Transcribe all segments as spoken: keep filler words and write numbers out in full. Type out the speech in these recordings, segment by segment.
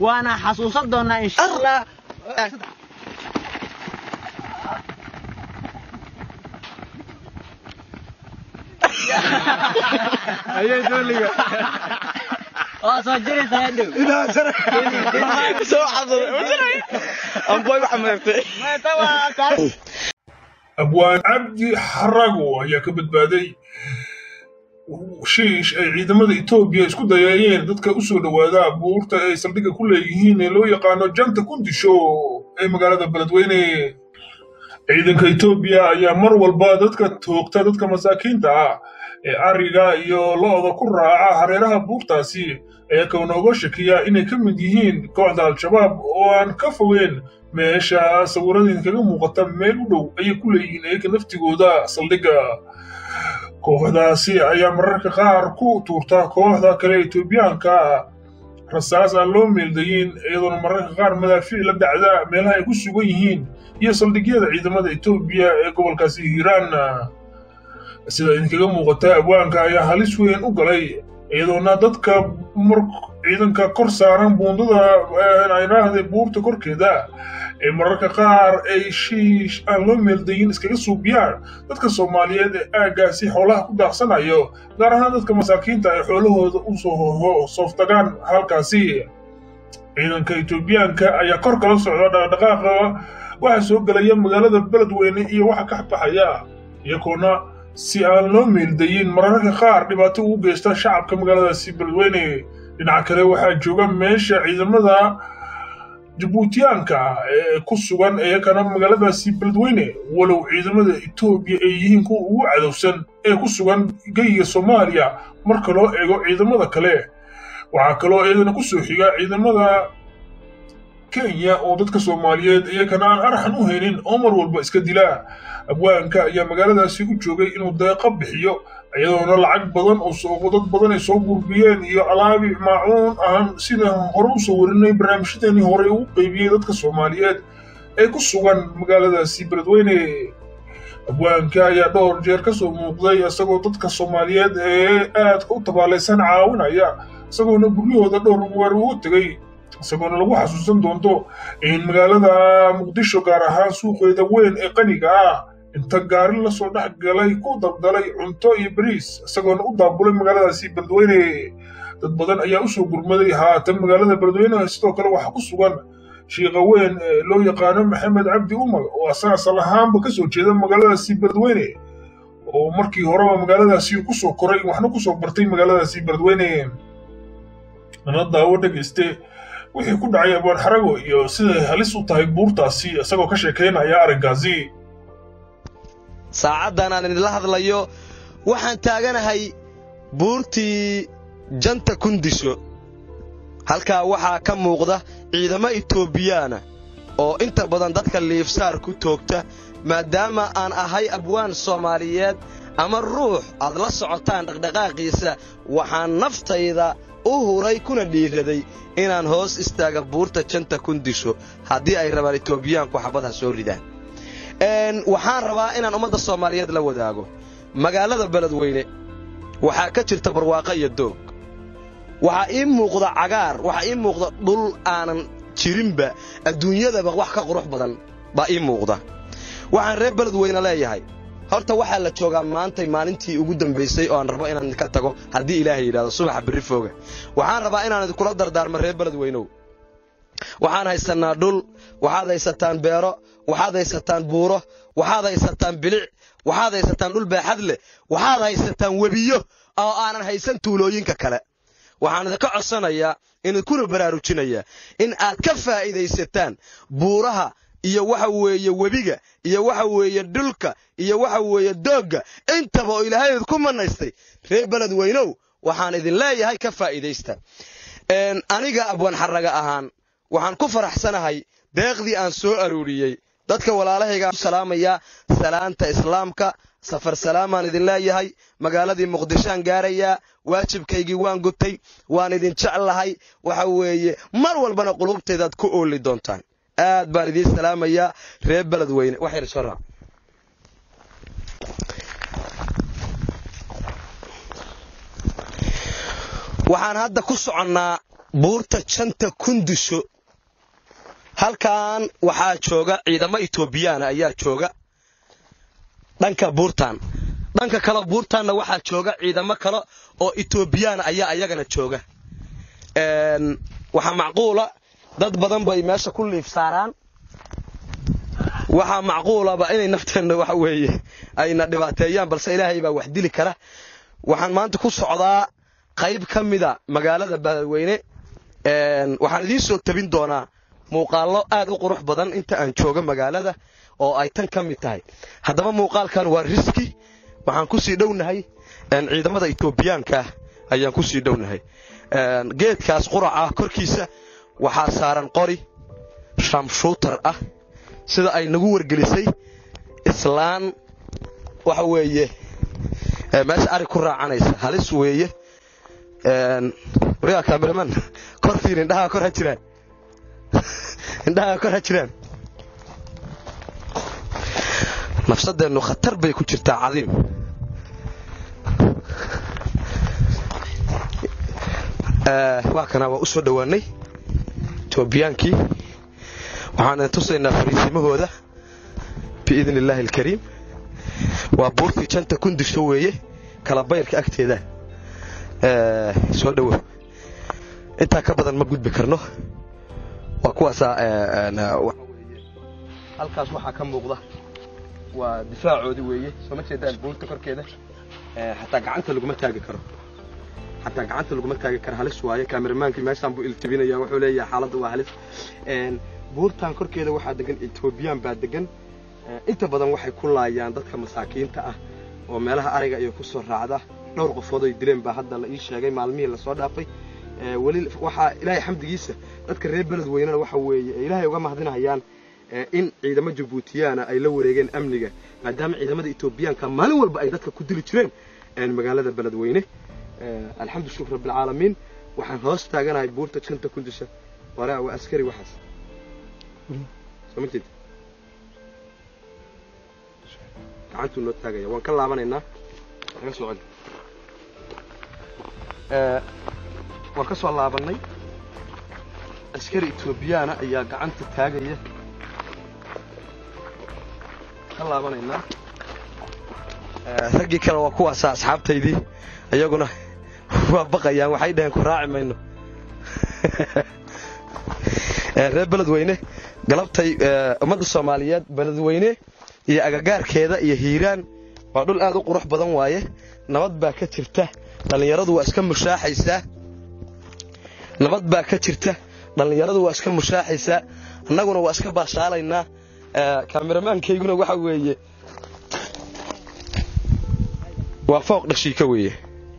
وانا حسوسة دونا إن شاء الله أيه دولي اه سجلي سيدو إذا سر سو حضر أم بوي محمد ما توا أبوان عبدي حرقوا يا كبد بادي shiish ay ciidamada Itoobiya isku dayayeen dadka u soo dhawaada buurta ay saldhiga ku leeyihiin ee loo yaqaan Janta Kundisho ee magaalada Beledweyne ciidanka Itoobiya ayaa mar walba dadka toogta dadka masaakiinta ah ee ariga iyo looda ku raaca hareeraha buurtaasi ee ka nooga shakiya inay ka mid yihiin kooxda Al-Shabaab oo aan ka fogeyn meesha sawirada kaga muuqata meel u dhow ay ku leeyihiin ee naftigooda saldhiga kooxdaasi ayaa mararka qaar ku tuurta kooxda kale Itoobiyaanka rasaas aan loo meeldayin iyadoo mararka qaar madaafiic la dhacda meelaha ay ku sugan yihiin iyo saldhigyada ciidamada Itoobiya ee gobolkaasi Hiiraan sida inkaga muuqata abwaanka ayaa halis weyn u galay iyadoo dadka ciidanka kor saaran buundada ay raahday buurta korkeeda ee mararka qaar ay shiish aan loo meeldayin iskaga suubiyaan dadka Soomaaliyeed ee aagaasi xoolaha ku daaqsanayo gaar ahaan dadka masaakiinta ay xoolahooda u soo sooftagaan halkaasi ciidanka Itoobiyaanka ayaa kor kala socda dhaqdhaqaaqa waxa soo galaya magaalada Beledweyne iyo waxa ka baxaya iyagoona si aan loo meeldayin mararka qaar dhibaato u geysta shacabka magaaladaasi Beledweyne dhinaca kale waxa jooga meesha ciidamada Djiboutiyaanka ee ku sugan ee kana magaaladaasi Beledweyne walow ciidamada Itoobiya ay yihiin kuwa ugu cadowsan ee ku sugan geyga Soomaaliya marka loo eego ciidamada kale waxa kale oo iyadana ku soo xiga ciidamada Kenya oo dadka Soomaaliyeed ee kana aan arxan u haynin oo mar walba iska dila abwaanka ayaa magaaladaasi u joogay inuu deeq bixiyo iyadoo lacag badan oo soo dad badan ay soo gurbiyeen iyo alaabi maacuun aan sida hore u soo warinay barnaamijyadeeni hore u qaybiyay dadka Soomaaliyeed ee ku sugan magaaladaasi Beledweyne abwaanka ayaa dhowr jeer ka soo muuqday isagoo dadka Soomaaliyeed ee aad u tabaalaysan caawinaya isagoo guryahooda dhowr weer u tagay isagoo lagu xasuusan doonto in magaalada Muqdisho gaar ahaan suuqeeda weyn ee qaniga ah inta gaari la soo dhax galay ku dabdalay cunto iyo bariis isagoo u daabulay magaaladaasi Beledweyne dad badan ayaa u soo gurmaday haatan magaalada Beledweyne sidoo kale waxa ku sugan sheekh weyn loo yaqaan Maxamed Cabdi Umar oo asaas ahaanba ka soo jeeda magaaladaasi Beledweyne oo markii hore magaaladaasi ku soo koray waxna ku soo bartay magaaladaasi Beledweyne ana daawo dhageyste wixii ku dhacay abaan xarago iyo sida halis u tahay buurtaasi isagoo ka sheekeynaya arrinkaasi saacadan aan idin la hadlayo waxaan taaganahay buurtii Janta Kundisho halka waxa ka muuqda ciidamo Itoobiyaan oo inta badan dadka liifsaar ku toogta maadaama aan ahay abwaan Soomaaliyeed ama ruux aad la socotaan dhaqdhaqaaqiisa waxaan naftayda u huray kuna dhiiraday inaan hoos istaaga buurta Janta Kundisho haddii ay rabaan Itoobiyaanku xabadaha soo ridaan een waxaan rabaa inaan ummadda Soomaaliyeed la wadaago magaalada Beledweyne waxa ka jirta barwaaqo iyo doog waxa ii muuqda cagaar waxa ii muuqda dhul aanan jirinba adduunyada wax ka qurux badan ba ii muuqda waxaan reer Beledweyne leeyahay horta waxa la joogaa maanta maalintii ugu dambeysay oo aan rabo inaan ka tago hadii Ilaahay yiraahdo subax bari fooga waxaan rabaa inaan idin kula dardaarmo reer Beledweyne waxaan haysanaa dhul waxaad haysataan beero waxaad haysataan buuro waxaad haysataan bilic waxaad haysataan dhul baaxad leh waxaad haysataan webiyo oo aanan haysan tuulooyinka kale waxaan idin ka codsanayaa in ku baraarujinaya in aad ka faa'iideysataan buuraha iyo waxa weeye webiga iyo waxa weeye dhulka iyo waxa weeye dooga intaba Ilaahay ku manaystay reer Beledweyne waxaan idin leeyahay ka faa'iideysta een aniga abwaan xaraga ahaan waxaan ku faraxsanahay deeqdii aan soo aruuriyay dadka walaalahayga salaamaya salaanta islaamka safar salaamaan idin leeyahay magaaladii Muqdisho gaaraya waajibkaygii waan gutay waan idin jecelahay waxa weeye mar walbana qulubteeda ku ooli doontaan aad baan idin salaamaya reer Beledweyne wax yar soo raac waxaan hadda ku soconnaa buurta janta kundisho halkan waxaa jooga ciidamo Itoobiyaan ayaa jooga dhanka buurtan dhanka kala buurtaanna waxaa jooga ciidamo kale oo Itoobiyaan ayaa ayagana jooga een waxa macquula dad badan bay meesha ku liifsaaraan waxa macquula ba inay nafteena wax weeye ayna dhibaateeyaan balse Ilaahay baa wax dili kara waxaan maanta ku socdaa qayb kamida magaalada Beledweyne een waxaan idin soo tabin doonaa muuqaallo aad u qurux badan inta aan jooga magaalada oo ay tan kamid tahay haddaba muuqaalkan waa riski waxaan ku sii dhownahay een ciidamada Itoobiyaanka ayaan ku sii dhownahay een geedkaas quraca korkiisa waxa saaran qori sham shooter ah sida ay nagu wargelisay islaan waxa weeye meesha ari ku raacanaysa halis weeye een riyaa cameraman kor fiirin dhaha kor ha jiraan indhaha kor ha jiraan nafsadeenu khatar bay ku jirtaa cadiim ee waa kana waa u soo dhawaanay Itoobiyaankii waxaan tusaynaa fariisimahooda biidin Ilaahi alkariim waa buurtii janta kundisho weeye kala bayrka agteeda ee soo dhawo inta ka badan ma gudbi karno waa kuwaasa ee waxa weeye halkaas waxa ka muuqda waa difaacoodi weeye soo ma jeedaan buurta korkeeda ee hatta gacanta lagu ma taagi karo hatta gacanta lagu ma taagi karo halis waaye kaameramanki meeshan buu iltibinaya wuxuu leeyahay xaaladdu waa halis een buurtan korkeeda waxa degan Itoobiyaan baa degan inta badan waxay ku laayaan dadka masaakiinta ah oo meelaha ariga iyo ku soo raacda dhowr qofood ay dileen baa hadda la ii sheegay maalmihii la soo dhaafay ee wali waxa Ilaahay xamdigiisa dadka reer Beledweyne waxa weeye Ilaahay uga mahadinayaan in ciidamada Jabuutiyaana ay la wareegeen amniga maadaama ciidamada Itoobiyaanka maalin walba ay dadka ku dili jireen ee magaalada Beledweyne ee alxamdu shukr rabbil caalamiin waxaan hoos taaganahay buurta janta kundisha waraa waa askari waxaas سمعتي gacantu noo taagaya waan ka laabanaynaa naga soo celi ee waan ka soo laabanay askari Itoobiyaana ayaa gacanta taagaya ka laabanaynaa ee ragii kale waa kuwaas asxaabtaydii ayaguna waa baqayaan waxay dhaheen ku raaci mayno ee reer Beledweyne galabtay ummadda Soomaaliyeed Beledweyne iyo agagaarkeeda iyo Hiiraan waa dhul aad u qurux badan waaye nabad baa ka jirta dhalinyaradu waa iska mushaaxaysaa nabad baa ka jirta dhalinyaradu waa iska mushaaxaysaa annaguna waa iska baashaalaynaa ee kaameramankayguna waxa weeye waa fooq dhashiika weeye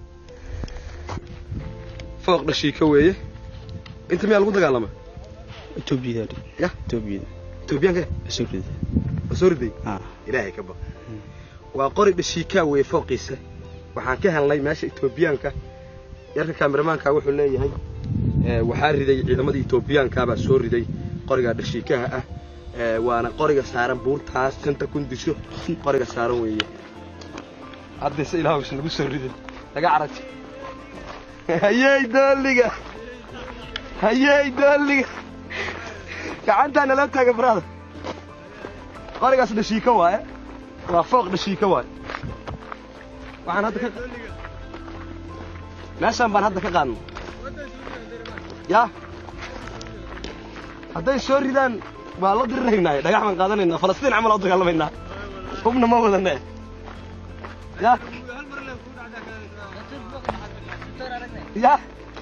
fooq dhashiika weeye inta meel lagu dagaalama Itoobiyaan ya Itoobiyaan Itoobiyaanka Asurid Asurid ah Ilaahay ka baq waa qori dhashiika weeye fooqiisa waxaan ka helnay meesha Itoobiyaanka yarka kaameramanka wuxuu leeyahay ee waxa riday ciidamada Itoobiyaanka baa soo riday qoriga dhashiikaha ah ee waana qoriga saaran buurtaas janta kundisho qoriga saaran weeye hadda si Ilaahay isna ugu soo riday laga caraj hayay dooliga hayay dooliga gacantana la taaga brother qorigaas dhashiika waaye waa fooq dhashiika waaye waxaan hadda ka meeshan baan hadda ka qaadno ya hadday soo ridaan waa la diriraynaa dhagax baan qaadanaynaa Falastiin camal oo dagaalamaynaa hubna ma wadanaa ya ya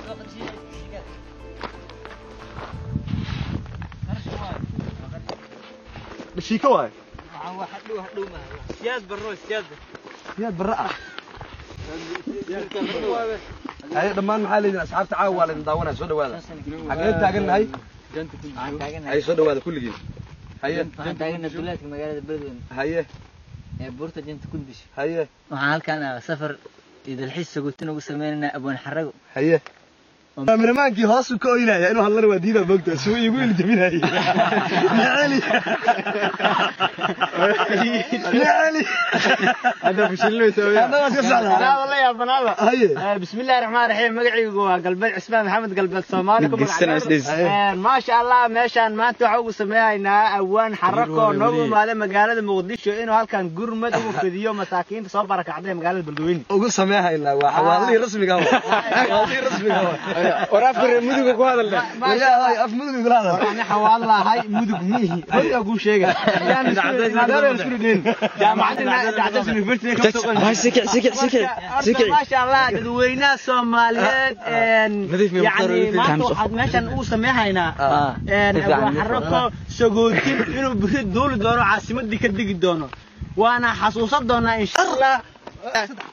dhashiika waaye واحد له واحد له ما سياد برو سياد سياد برا هاي دمان maxaa leeyahay asxaabta caawa waa la daawanaa soo dhawaada xagee taagannahay janta taagannahay ay soo dhawaada kulligiin haye taagannahay duleedka magaalada Beledweyne haye ee buurta janta kundish haye waxaan halkaan safar idil xiis sagootin ugu sameeynaa abaan xarago haye kameramankii hoos u ka oynaya inuu hadlana waa diida bogta soo igu il jabinayay nacali nacali هذا بشلوي سوي هذا ما كسر لا والله يا بنابا هي بسم الله الرحمن الرحيم مقعيقو قلب عثمان محمد قلب الصومالي ما شاء الله meeshaan maanta waxa uu sameeynaa awaan xarako noogu maada magaalada Muqdisho inuu halkan gurmad ugu fidiyo masaakiinta soo barakacday magaalada Beledweyne ugu sameeynaa waa xawaalii rasmiga ah xawaalii rasmiga ah waraafka muduga ku hadalna walahi af muduga ku hadalna waxaan xawaalahay mudug mihi hada ugu sheegay yaan isku dheen jaamacadna dacdas university ka soo qaaday سكع سكع سكع سكع ما شاء الله dadweynaha Soomaaliyeed een yani maanta waxaad meeshan uu sameeynaa een xarako sagoodin inuu bixi dool doono caasimadii ka digi doono waana xasuusan doonaa insha Allah